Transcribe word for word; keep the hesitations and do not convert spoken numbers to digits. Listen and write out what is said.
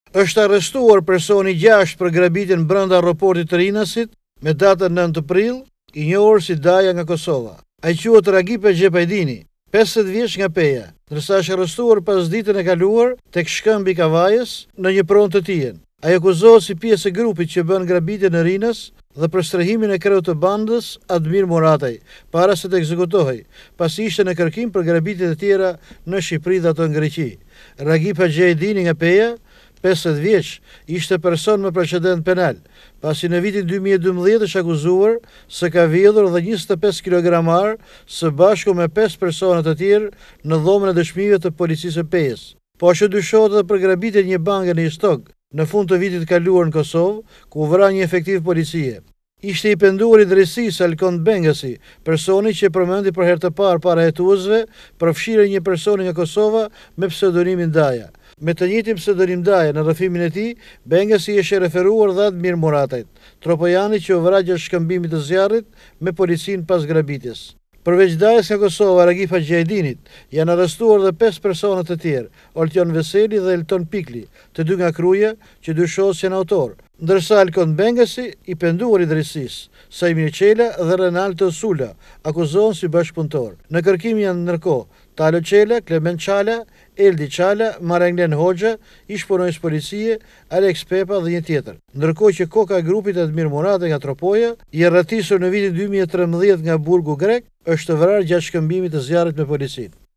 Është arrestuar personi gjashtë për grabitjen brenda aeroportit të Rinasit me datën nëntë prill, i njohur si Daja nga Kosova. Ai quhet Ragip Xhepajdini, pesëdhjetë vjeç nga Peja, ndërsa është arrestuar pas ditën e kaluar tek shkëmbi i Kavajës në një pronë të tijen. Ai akuzohet si pjesë e grupit që bën grabitje në Rinas dhe për strehimin e kreut të bandës Admir Murataj, para se të ekzekutohej, pasi ishte në kërkim për grabitjet e tjera në Shqipëri dhe ato në Greqi. Ragip Xhepajdini nga Peja, pesëdhjetë vjeç, ishte person me precedent penal, pasi në vitin dy mijë e dymbëdhjetë është akuzuar se ka vjedhur dhe njëzet e pesë kilogramar së bashku me pesë persona të tjerë në dhomën e dëshmive të policisë së Pejës. Po ashtu dyshohet edhe për grabitjen e një banke në Istok në fund të vitit kaluar në Kosovë, ku u vra një efektiv policie. Ishte i penduar i drejtësisë Alkon Bengasi, personi që përmendi për herë të parë para hetuesve për fshirjen e një personi nga Kosova me pseudonimin Daja. Me të njëjtin pseudonim Daja në rrëfimin e tij, Bengasi ishte referuar dhe Admir Muratajt, tropojani që u vra gjatë shkëmbimit të zjarrit me policinë pas grabitjes. Përveç Dajës nga Kosova, Ragip Xhepajdinit, janë arrestuar dhe pesë persona të tjerë, Oltion Veseli dhe Elton Pikli, të dy nga Kruja, që dyshohet se janë autor, ndërsa Alkon Bengasi, i penduar i drejtësisë, Sajmir Çela dhe Renaldo Sula, akuzohen si bashkëpunëtor. Në kërkim janë ndërkohë Talo Çela, Klement Çala, Eldi Çala, Marenglen Hoxha, ish punonjës policie, Alex Pepa dhe një tjetër. Ndërkohë që koka e grupit Admir Murataj nga Tropoja, i rrëtisur në vitin dy mijë e trembëdhjetë nga burgu grek, është vrarë gjatë shkëmbimit të zjarrit me policinë.